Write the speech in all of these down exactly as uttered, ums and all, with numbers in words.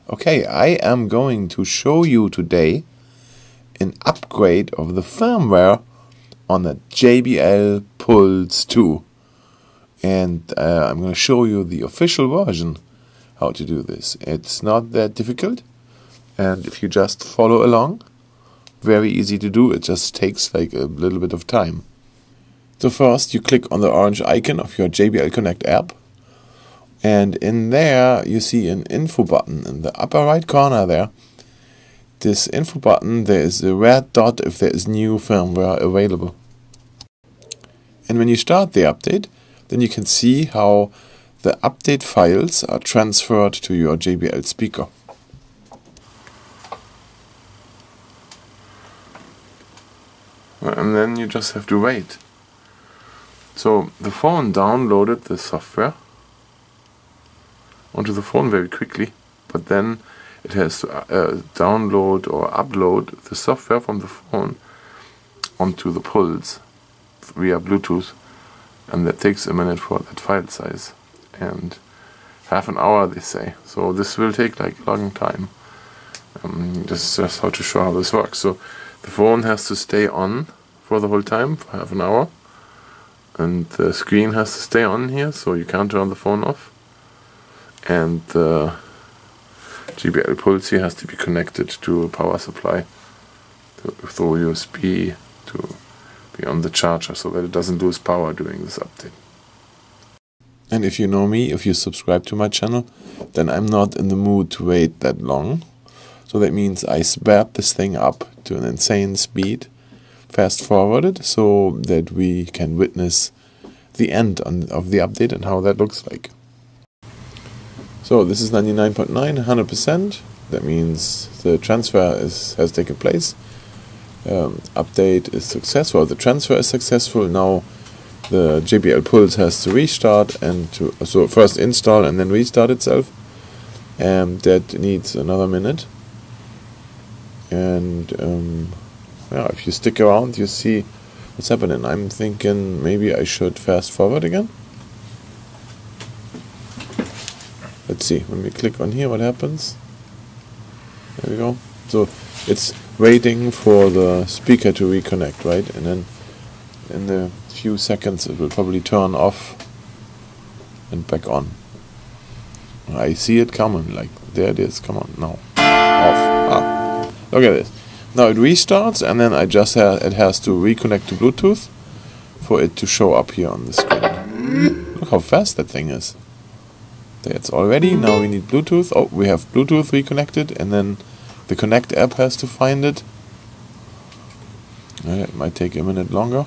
Okay, I am going to show you today an upgrade of the firmware on the J B L Pulse two, and uh, I'm going to show you the official version how to do this. It's not that difficult, and if you just follow along, very easy to do. It just takes like a little bit of time. So first you click on the orange icon of your J B L Connect app, and in there you see an info button in the upper right corner there. This info button, there is a red dot if there is new firmware available. And when you start the update, then you can see how the update files are transferred to your J B L speaker. And then you just have to wait. So the phone downloaded the software onto the phone very quickly, but then it has to uh, download or upload the software from the phone onto the Pulse via Bluetooth, and that takes a minute for that file size, and half an hour they say. So this will take like a long time. Um, this is just how to show how this works. So the phone has to stay on for the whole time, for half an hour, and the screen has to stay on here, so you can't turn the phone off. And the J B L Pulse here has to be connected to a power supply through U S B to be on the charger, so that it doesn't lose power during this update. And if you know me, if you subscribe to my channel, then I'm not in the mood to wait that long. So that means I sped this thing up to an insane speed, fast forwarded, so that we can witness the end on, of the update and how that looks like. So this is ninety-nine point nine, one hundred percent. That means the transfer is has taken place. Um, update is successful. The transfer is successful. Now the J B L Pulse has to restart and to so first install and then restart itself. And that needs another minute. And um, yeah, if you stick around, you see what's happening. I'm thinking maybe I should fast forward again. Let's see, when we click on here, what happens? There we go. So it's waiting for the speaker to reconnect, right? And then in a few seconds it will probably turn off and back on. I see it coming, like there it is, come on, now. Off. Ah. Look at this. Now it restarts, and then I just ha it has to reconnect to Bluetooth for it to show up here on the screen. Look how fast that thing is. It's all ready. Now we need Bluetooth. Oh, we have Bluetooth reconnected, and then the Connect app has to find it. Uh, it might take a minute longer.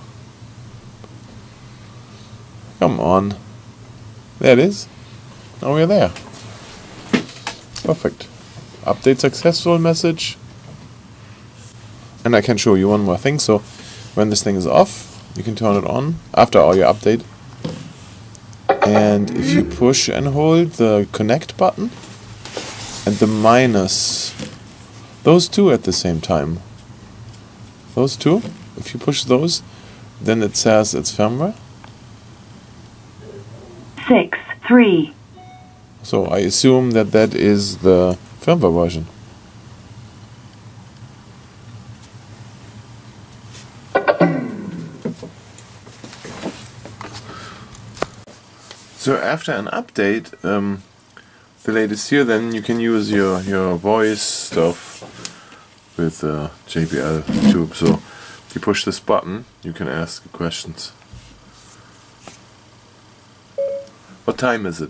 Come on. There it is. Now we're there. Perfect. Update successful message. And I can show you one more thing. So when this thing is off, you can turn it on after all your update. And if you push and hold the connect button and the minus, those two at the same time, those two, if you push those, then it says it's firmware. Six, three. So I assume that that is the firmware version. So after an update, um, the latest here, then you can use your, your voice stuff with the uh, J B L tube. So if you push this button, you can ask questions. What time is it?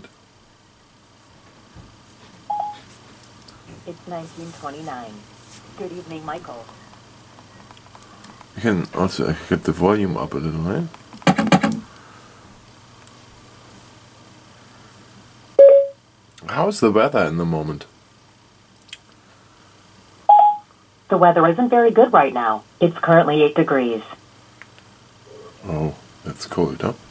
It's nineteen twenty-nine. Good evening, Michael. You can also get the volume up a little, right? How's the weather in the moment? The weather isn't very good right now. It's currently eight degrees. Oh, that's cold, huh?